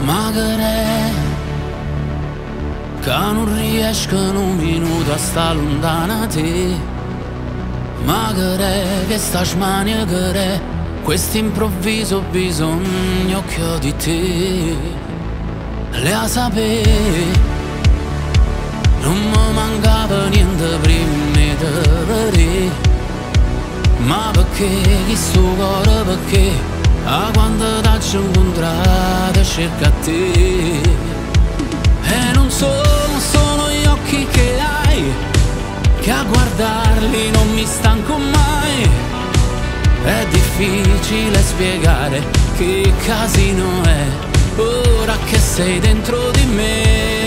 Magari che non riesco un minuto a sta lontana da te. Magari che sta smaniacare questo improvviso bisogno che ho di te. Le a sapere non mi mancava niente prima di vedere. Ma perché chi sto cuore, perché a quando t'ho incontrato cerca te. E non sono gli occhi che hai, che a guardarli non mi stanco mai. È difficile spiegare che casino è ora che sei dentro di me.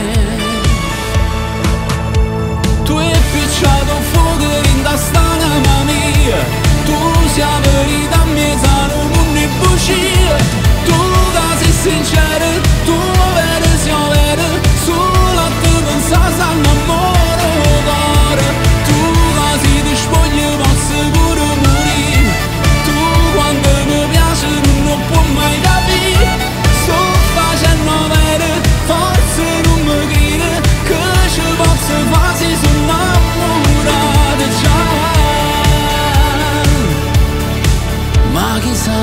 Tu hai picciato un fuoco in tastana mia, tu sei la verità mia, non è bugia. Tu da sei sincera, tu vero sei vero, solo a te pensare all'amore cuore. Tu da sei ti spogli posso pure morire. Tu quando mi piace non può mai capire. Sto facendo vero, forse non mi crede, che ci posso fare se sono innamorato già. Ma chissà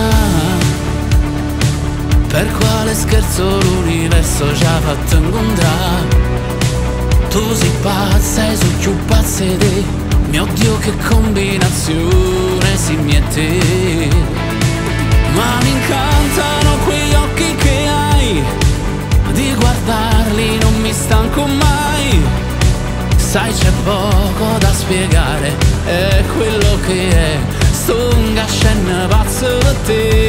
per quale scherzo l'universo ci ha fatto incontrare. Tu sei pazza e sono più pazza di te. Mio Dio che combinazione si miete. Ma mi incantano quegli occhi che hai, di guardarli non mi stanco mai. Sai c'è poco da spiegare, è quello che è. Sto un gascenne pazzo per te.